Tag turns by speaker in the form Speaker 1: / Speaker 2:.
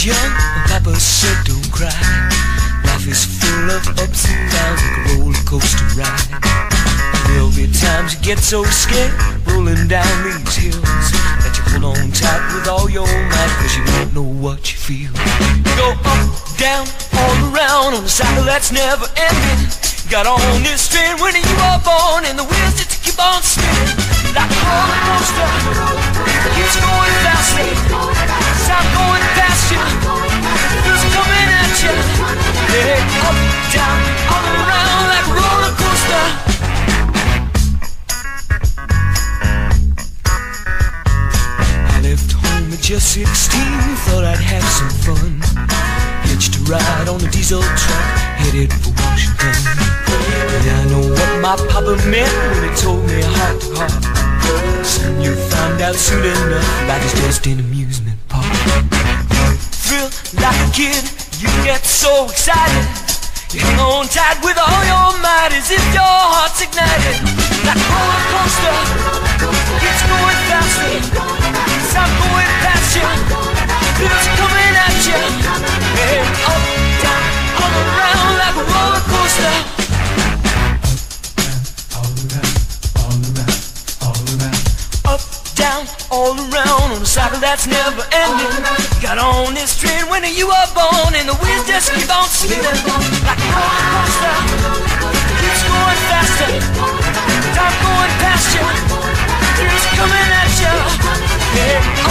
Speaker 1: was young, and Papa said don't cry. Life is full of ups and downs like a roller coaster ride. There'll be times you get so scared rolling down these hills that you hold on tight with all your might, cause you don't know what you feel. You go up, down, all around on a cycle that's never ending. You got on this train when you were born, and the wheels just keep on spinning like a roller coaster. Keeps going faster, time going past you, who's coming at you? Hey, up, down, all around like a roller coaster. I left home at just 16, thought I'd have some fun. Hitched a ride on a diesel truck, headed for Washington. And I know what my papa meant when he told me heart to heart, son, you'll find out soon enough, life is just an amusement park. Feel like a kid, you get so excited, you hang on tight with all your might as if your heart's ignited. Like a roller coaster, it's going faster, time going past you, feels coming at you. Hey, up, down, all around like a roller coaster. Up, down, all around on a cycle that's never ending. Got on this train when you were born, and the wheels just keep on spinning like a roller coaster. Keeps going faster, time going past you, feels coming at you. Hey.